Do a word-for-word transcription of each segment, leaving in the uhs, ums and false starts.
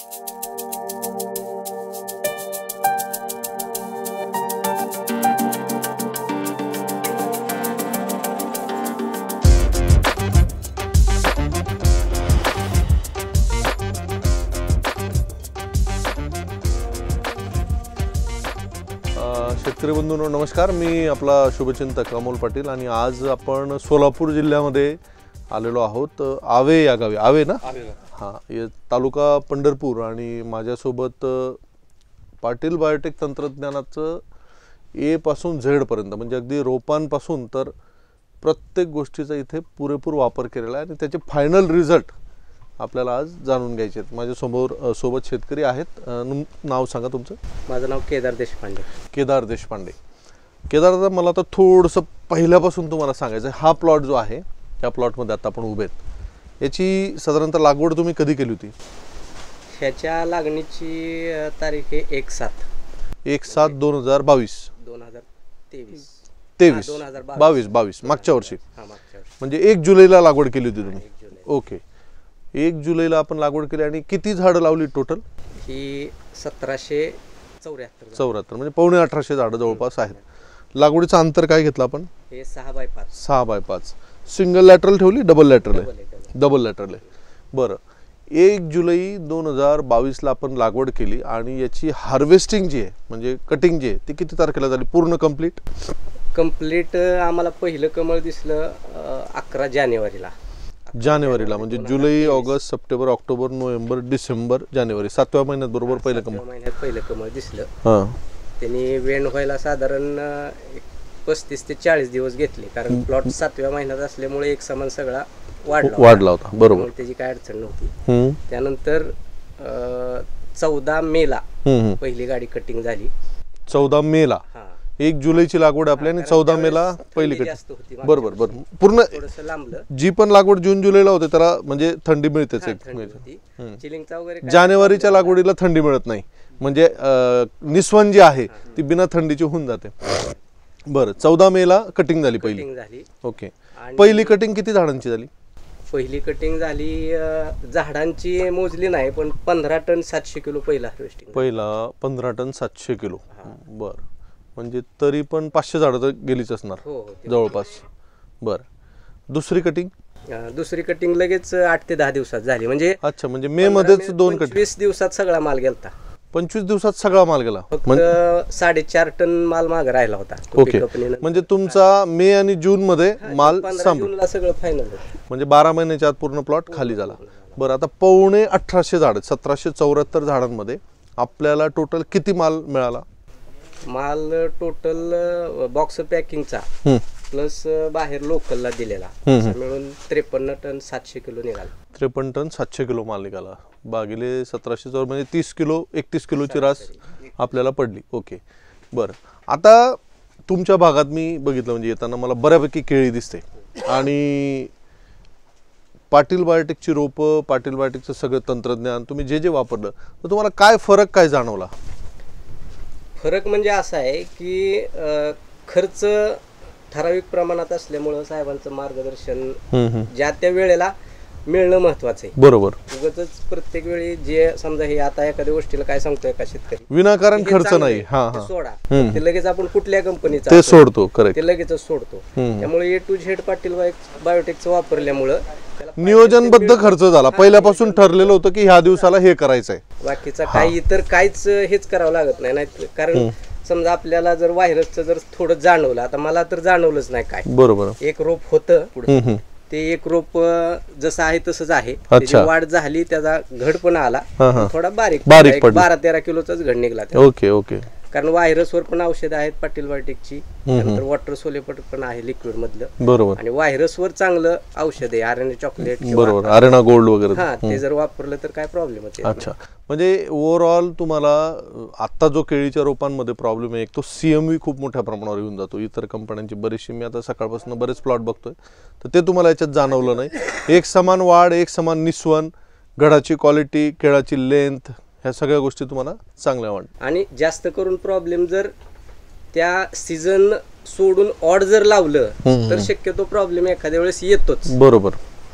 शेतकरी बंधूंनो नमस्कार, मी आपला शुभचिंतक अमोल पाटील आणि आज आपण सोलापूर जिल्ह्यामध्ये आलेलो आहोत. आवे या गावी, आवे ना हां, हे तालुका पंढरपूर आणि माझ्यासोबत पाटील बायोटेक तंत्रज्ञानाचं ए पासून झेड पर्यंत म्हणजे अगदी रोपांपासून तर प्रत्येक गोष्टीचा इथे पुरेपूर वापर केलेला आहे आणि त्याचे फायनल रिझल्ट आपल्याला आज जाणून घ्यायचे आहेत. माझ्यासमोर सोबत शेतकरी आहेत. नाव सांगा तुमचं. माझं नाव केदार देशपांडे. केदार देशपांडे. केदार दादा, मला आता थोडंसं पहिल्यापासून तुम्हाला सांगायचं आहे, हा प्लॉट जो आहे त्या प्लॉटमध्ये आता आपण उभे आहेत, याची साधारणतः लागवड तुम्ही कधी केली होती? ह्याच्या लागणीची तारीख आहे एक सात एक सात दोन हजार बावीस दोन हजार तेवीस तेवीस बावीस बावीस मागच्या वर्षी. म्हणजे एक जुलैला लागवड केली होती तुम्ही. ओके, एक जुलैला आपण लागवड केली. आणि किती झाडं लावली टोटल? ही सतराशे चौऱ्याहत्तर चौऱ्याहत्तर म्हणजे पावणे अठराशे झाडं जवळपास आहेत. लागवडीचं अंतर काय घेतलं आपण? हे सहा बाय पाच सहा बाय पाच सिंगल लॅटरल ठेवली, डबल लॅटरल आहे? डबल लॅटरल आहे. बरं, एक जुलै दोन हजार बावीसला आपण लागवड केली आणि याची हार्वेस्टिंग जी आहे म्हणजे कटिंग जी आहे ती किती तारखेला झाली पूर्ण कंप्लीट? कंप्लीट आम्हाला पहिलं कमळ दिसलं अकरा जानेवारीला. जानेवारीला म्हणजे जुलै, August, September, October, November, December, जानेवारी सातव्या महिन्यात बरोबर पहिलं कमळ महिन्यात पहिलं कमळ दिसलं. हां, त्यांनी वेण व्हायला साधारण पस्तीस ते चाळीस दिवस घेतले, कारण प्लॉट सातव्या महिन्यात असल्यामुळे एक समान सगळा वाढला वाढला होता. बरोबर, त्याची काय अडचण नव्हती. त्यानंतर चौदा मेला पहिली गाडी कटिंग झाली. चौदा मेला एक जुलैची लागवड आपल्या आणि चौदा मेला पहिली कटिंग. बरोबर बरोबर पूर्ण जी पण लागवड जून जुलैला होते त्याला म्हणजे थंडी मिळतेच. जानेवारीच्या लागवडीला थंडी मिळत नाही, म्हणजे निस्वन जी आहे ती बिना थंडीची होऊन जाते. बरं, चौदा मेला कटिंग झाली पहिली. ओके, पहिली कटिंग किती झाडांची झाली? पहिली कटिंग झाली झाडांची मोजली नाही, पण पंधरा टन सातशे किलो पहिला हार्वेस्टिंग. पहिला पंधरा टन सातशे किलो. बर, म्हणजे तरी पण पाचशे झाडं तर गेलीच असणार जवळपास. बरं, दुसरी कटिंग? दुसरी कटिंग लगेच आठ ते दहा दिवसात झाली. म्हणजे अच्छा, म्हणजे मे मध्येच दोन कटिंग. वीस दिवसात सगळा माल गेलता. पंचवीस दिवसात सगळा माल गेला. फक्त साडेचार टन माल मागे राहिला होता. ओके, म्हणजे तुमचा मे आणि जून मध्ये माल संपला सगळं फायनल, म्हणजे बारा महिन्याच्या आत पूर्ण प्लॉट खाली झाला. बरं, आता पावणे अठराशे झाड सतराशे चौऱ्याहत्तर झाडांमध्ये आपल्याला टोटल किती माल मिळाला? माल टोटल बॉक्स पॅकिंगचा प्लस बाहेर लोकलला दिलेला मिळून त्रेपन्न टन सातशे किलो निघाला. त्रेपन्न टन सातशे किलो माल निघाला. बागिले सतराशे चौर म्हणजे तीस किलो एकतीस किलोची रास आपल्याला पडली. ओके, बरं, आता तुमच्या भागात मी बघितलं म्हणजे येताना मला बऱ्यापैकी केळी दिसते आणि पाटील बायोटेकची रोपं, पाटील बायोटेकचं सगळं तंत्रज्ञान तुम्ही जे जे वापरलं तर तुम्हाला काय फरक काय जाणवला? फरक म्हणजे असा आहे की खर्च ठराविक प्रमाणात असल्यामुळं साहेबांचं मार्गदर्शन ज्या त्या वेळेला मिळणं महत्वाचं आहे. बरोबर, उगाच प्रत्येक वेळी जे समजा हे आता एखाद्या गोष्टीला काय सांगतोय का शेतकरी विनाकारण खर्च नाही, सोडा ते लगेच आपण कुठल्या कंपनीचा ते सोडतो, करेक्ट, ते लगेचच सोडतो. त्यामुळे ए टू झेड पाटील बायोटेकचं वापरल्यामुळं नियोजनबद्ध खर्च झाला. पहिल्यापासून ठरलेलं होतं की ह्या दिवसाला हे करायचंय, बाकीचा काही इतर काहीच हेच करावं लागत नाही. नाही कारण समजा आपल्याला जर व्हायरसचं जर थोडं जाणवलं, आता मला तर जाणवलंच नाही काय. बरोबर, एक रोप होतं पुढे, ते एक रोप जसं आहे तसंच आहे. त्याची वाढ झाली, त्याचा घड पण आला, थोडा बारीक बारीक बारा तेरा किलोचाच घड निघला. ओके ओके, कारण व्हायरसवर पण औषधं आहेत पाटील बायोटेकची, नंतर वॉटर सोलेपट पण आहे लिक्विड मधलं. बरोबर, आणि व्हायरसवर चांगलं औषध आहे आरएनए चॉकलेट, बरोबर, आरेना गोल्ड वगैरे. हा, ते जर वापरलं तर काय प्रॉब्लेम होते. अच्छा, म्हणजे ओव्हरऑल तुम्हाला आता जो केळीच्या रोपांमध्ये प्रॉब्लेम आहे, एक तो सीएमव्ही खूप मोठ्या प्रमाणावर येऊन जातो. इतर कंपन्यांची बरीचशी मी आता सकाळपासून बरेच प्लॉट बघतोय तर ते तुम्हाला याच्यात जाणवलं नाही. एक समान वाढ, एक समान निस्वन, घडाची क्वालिटी, केळाची लेंथ, ह्या सगळ्या गोष्टी तुम्हाला चांगल्या वाटतात. आणि जास्त करून प्रॉब्लेम जर त्या सीझन सोडून ऑड जर लावलं तर शक्यतो प्रॉब्लेम एखाद्या वेळेस येतोच. बरोबर,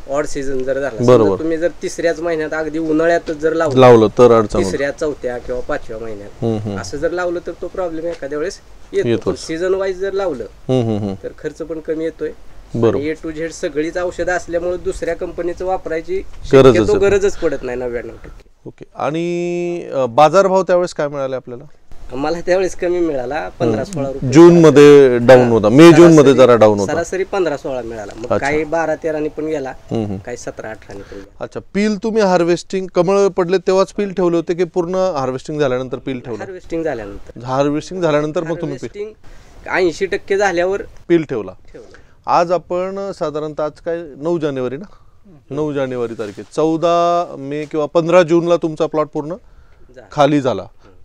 ऑड सीझन जर झाला, समजा तुम्ही जर तिसऱ्याच महिन्यात अगदी उन्हाळ्यातच जर लावलं लावलं तर अडचण तिसऱ्या चौथ्या किंवा पाचव्या महिन्यात असं जर लावलं तर तो प्रॉब्लेम एखाद्या वेळेस येतो. सीझन वाईज जर लावलं तर खर्च पण कमी येतोय. ए टू झेड सगळीच औषधं असल्यामुळे दुसऱ्या कंपनीचं वापरायची शक्यतो गरजच पडत नाही नव्याण्णव टक्के. ओके. आणि बाजारभाव त्यावेळेस काय मिळाले आपल्याला? मला त्यावेळेस कमी मिळाला, पंधरा सोळा रुपये. जून मध्ये डाऊन होता, मे जून मध्ये जरा डाऊन होता. सरासरी पंधरा सोळा मिळाला. मग काही बारा तेरानी पण गेला, काही सतरा अठरानी पण गेला. अच्छा. पील तुम्ही हार्वेस्टिंग कमळ पडले तेव्हाच पील ठेवले होते की पूर्ण हार्वेस्टिंग झाल्यानंतर पील ठेवलं? हार्वेस्टिंग झाल्यानंतर. हार्वेस्टिंग झाल्यानंतर मग तुम्ही हार्वेस्टिंग ऐंशी टक्के झाल्यावर पील ठेवला. आज आपण साधारणतः आज काय नऊ जानेवारी ना, नऊ जानेवारी तारखे चौदा मे किंवा पंधरा जूनला तुमचा प्लॉट पूर्ण खाली झाला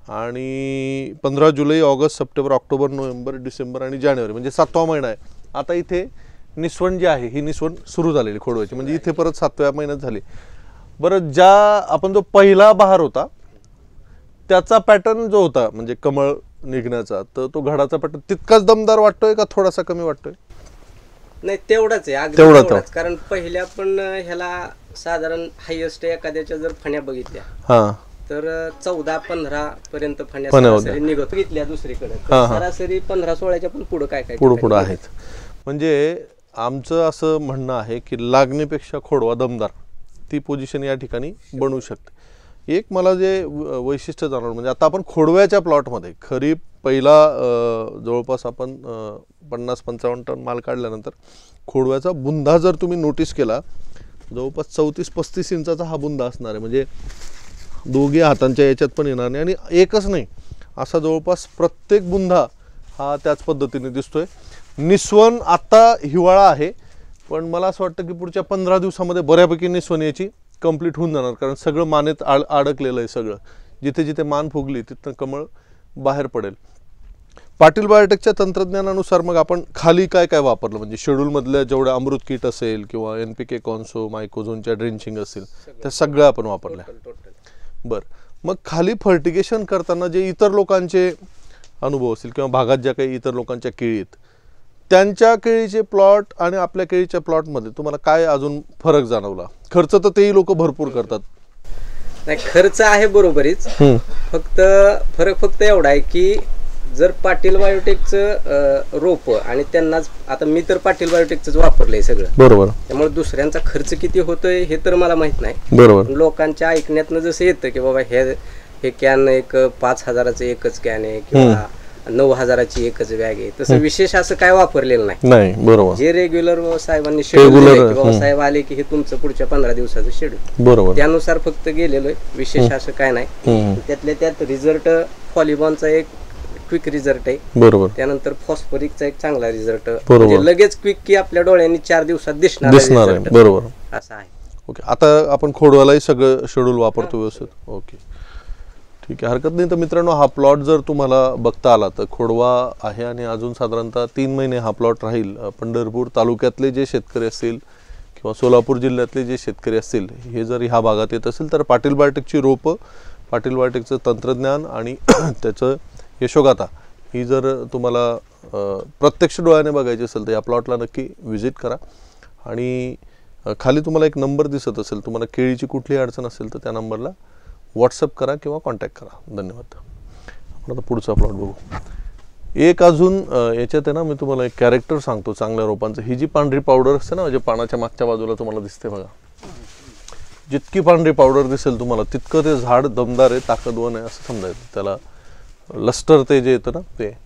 आणि पंधरा जुलै August September October November December आणि जानेवारी म्हणजे सातवा महिना आहे. आता इथे निस्वण जी आहे ही निस्वण सुरू झालेली खोडव्याची, म्हणजे इथे परत सातव्या महिन्यात झाली. बरं, ज्या आपण जो पहिला बहार होता त्याचा पॅटर्न जो होता म्हणजे कमळ निघण्याचा, तर तो घडाचा पॅटर्न तितकाच दमदार वाटतोय का थोडासा कमी वाटतोय? नाही, तेवढाच आहे, अगदी तेवढाच. कारण पहिल्या पण ह्याला साधारण हायेस्ट एखाद्याच्या जर फण्या बघितल्या हा तर चौदा पंधरा पर्यंत फण्या निघत बघितल्या दुसरीकडे, सरासरी पंधरा सोळाच्या पण पुढे काय काय पुढे पुढे आहेत. म्हणजे आमचं असं म्हणणं आहे की लागणीपेक्षा खोडवा दमदार ती पोझिशन या ठिकाणी बनवू शकते. एक मला जे वैशिष्ट्य जाणवलं म्हणजे आता आपण खोडव्याच्या प्लॉटमध्ये खरीप पहिला जवळपास आपण पन्नास पंचावन्न टन माल काढल्यानंतर खोडव्याचा बुंदा जर तुम्ही नोटीस केला जवळपास चौतीस पस्तीस इंचाचा हा बुंदा असणार आहे. म्हणजे दोघे हातांच्या याच्यात पण येणार नाही आणि एकच नाही, असा जवळपास प्रत्येक बुंदा हा त्याच पद्धतीने दिसतोय. निस्वन आता हिवाळा आहे पण मला असं वाटतं की पुढच्या पंधरा दिवसामध्ये बऱ्यापैकी निस्वन याची कंप्लीट होऊन जाणार, कारण सगळं मानेत आड अडकलेलं आहे. सगळं जिथे जिथे मान फुगली तिथं कमळ बाहेर पडेल. पाटील बायोटेकच्या तंत्रज्ञानानुसार मग आपण खाली काय काय वापरलं म्हणजे शेड्यूलमधल्या जेवढ्या अमृत किट असेल किंवा एन पी के कॉन्सो मायकोझोनच्या ड्रिंचिंग असेल त्या सगळ्या आपण वापरल्या. बरं, मग खाली फर्टिगेशन करताना जे इतर लोकांचे अनुभव असतील किंवा भागात ज्या काही इतर लोकांच्या केळी आहेत त्यांच्या केळीचे प्लॉट आणि आपल्या केळीच्या प्लॉटमध्ये तुम्हाला काय अजून फरक जाणवला? खर्च तर तेही लोक भरपूर करतात. नाही, खर्च आहे बरोबरीच, फक्त फरक फक्त एवढा आहे की जर पाटील बायोटेकचं रोप आणि त्यांनाच आता मी तर पाटील बायोटेकच वापरलंय सगळं, बरोबर, त्यामुळे दुसऱ्यांचा खर्च किती होतोय हे तर मला माहित नाही. बरोबर, लोकांच्या ऐकण्यातनं जसं येतं की बाबा हे हे कॅन एक पाच हजाराचं एकच कॅन आहे किंवा नऊ हजाराची एकच बॅग आहे, तसं विशेष असं काय वापरलेलं नाही. बरोबर, जे रेग्युलर साहेबांनी शेड्यूल साहेब आले की हे तुमचं पुढच्या पंधरा दिवसाचं शेड्यूल, बरोबर, त्यानुसार फक्त गेलेलो आहे. विशेष असं काय नाही. त्यातल्या त्यात रिझल्ट फॉलिबॉनचा एक क्विक रिझल्ट आहे, बरोबर, त्यानंतर फॉस्फरिकचा एक चांगला रिझल्ट, म्हणजे लगेच क्विक की आपल्या डोळ्यांनी चार दिवसात दिसणार आहे, बरोबर, असं आहे. ओके, आता आपण खोडवालाही सगळं शेड्यूल वापरतो व्यवस्थित. ओके, ठीक आहे, हरकत नाही. तर मित्रांनो, हा प्लॉट जर तुम्हाला बघता आला तर खोडवा आहे आणि अजून साधारणतः तीन महिने हा प्लॉट राहील. पंढरपूर तालुक्यातले जे शेतकरी असतील किंवा सोलापूर जिल्ह्यातले जे शेतकरी असतील हे जर ह्या भागात येत असेल तर पाटील बायोटेकची रोपं, पाटील बायोटेकचं तंत्रज्ञान आणि त्याचं यशोगाथा ही जर तुम्हाला प्रत्यक्ष डोळ्याने बघायची असेल तर या प्लॉटला नक्की व्हिजिट करा. आणि खाली तुम्हाला एक नंबर दिसत असेल, तुम्हाला केळीची कुठलीही अडचण असेल तर त्या नंबरला व्हॉट्सअप करा किंवा कॉन्टॅक्ट करा. धन्यवाद. आपण आता पुढचा प्लॉट बघू. एक अजून याच्यात आहे ना, मी तुम्हाला एक कॅरेक्टर सांगतो चांगल्या रोपांचं. ही जी पांढरी पावडर असते ना म्हणजे पानाच्या मागच्या बाजूला तुम्हाला दिसते बघा, जितकी पांढरी पावडर दिसेल तुम्हाला तितकं ते झाड दमदार आहे, ताकदवान आहे असं समजायचं. त्याला लस्टर ते जे येतं ना ते